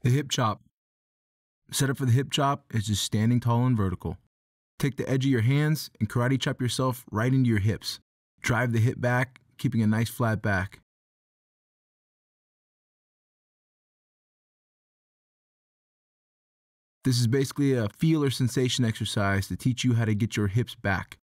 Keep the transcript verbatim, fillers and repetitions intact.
The hip chop. Setup for the hip chop is just standing tall and vertical. Take the edge of your hands and karate chop yourself right into your hips. Drive the hip back, keeping a nice flat back. This is basically a feel or sensation exercise to teach you how to get your hips back.